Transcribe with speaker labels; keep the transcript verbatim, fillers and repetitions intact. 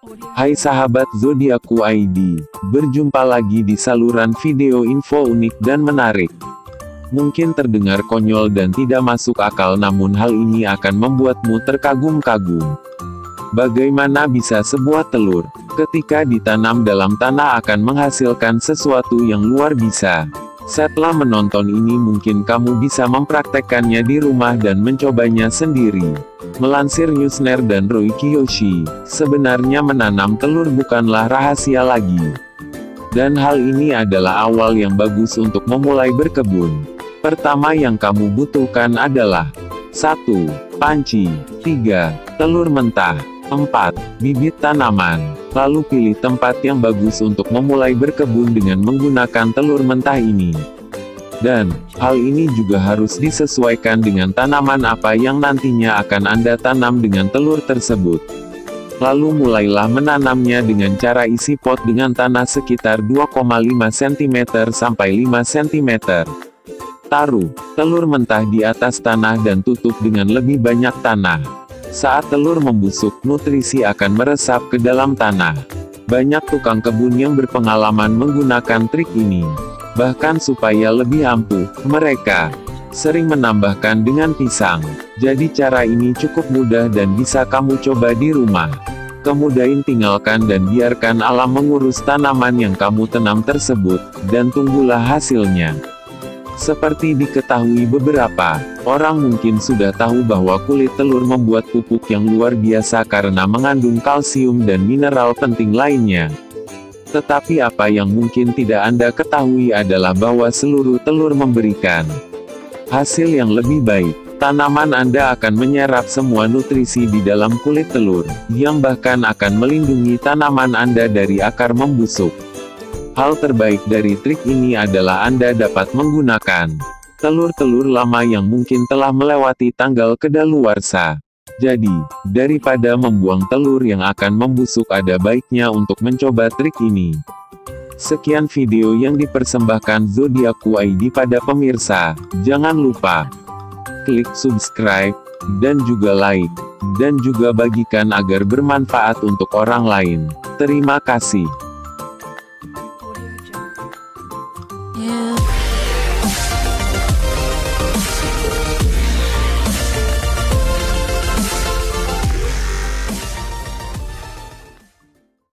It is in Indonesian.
Speaker 1: Hai sahabat Zodiakku I D, berjumpa lagi di saluran video info unik dan menarik. Mungkin terdengar konyol dan tidak masuk akal, namun hal ini akan membuatmu terkagum-kagum. Bagaimana bisa sebuah telur, ketika ditanam dalam tanah akan menghasilkan sesuatu yang luar biasa? Setelah menonton ini mungkin kamu bisa mempraktekkannya di rumah dan mencobanya sendiri. Melansir Newsner dan Roy Kiyoshi, sebenarnya menanam telur bukanlah rahasia lagi. Dan hal ini adalah awal yang bagus untuk memulai berkebun. Pertama yang kamu butuhkan adalah satu. Panci, tiga. Telur mentah, empat. Bibit tanaman. Lalu pilih tempat yang bagus untuk memulai berkebun dengan menggunakan telur mentah ini. Dan, hal ini juga harus disesuaikan dengan tanaman apa yang nantinya akan Anda tanam dengan telur tersebut. Lalu mulailah menanamnya dengan cara isi pot dengan tanah sekitar dua koma lima sentimeter sampai lima sentimeter. Taruh telur mentah di atas tanah dan tutup dengan lebih banyak tanah. Saat telur membusuk, nutrisi akan meresap ke dalam tanah. Banyak tukang kebun yang berpengalaman menggunakan trik ini. Bahkan supaya lebih ampuh, mereka sering menambahkan dengan pisang. Jadi cara ini cukup mudah dan bisa kamu coba di rumah. Kemudian tinggalkan dan biarkan alam mengurus tanaman yang kamu tanam tersebut, dan tunggulah hasilnya. Seperti diketahui beberapa orang mungkin sudah tahu bahwa kulit telur membuat pupuk yang luar biasa karena mengandung kalsium dan mineral penting lainnya. Tetapi apa yang mungkin tidak Anda ketahui adalah bahwa seluruh telur memberikan hasil yang lebih baik. Tanaman Anda akan menyerap semua nutrisi di dalam kulit telur, yang bahkan akan melindungi tanaman Anda dari akar membusuk. Hal terbaik dari trik ini adalah Anda dapat menggunakan telur-telur lama yang mungkin telah melewati tanggal kedaluarsa. Jadi, daripada membuang telur yang akan membusuk, ada baiknya untuk mencoba trik ini. Sekian video yang dipersembahkan Zodiakku I D pada pemirsa. Jangan lupa klik subscribe, dan juga like, dan juga bagikan agar bermanfaat untuk orang lain. Terima kasih.
Speaker 2: Yeah.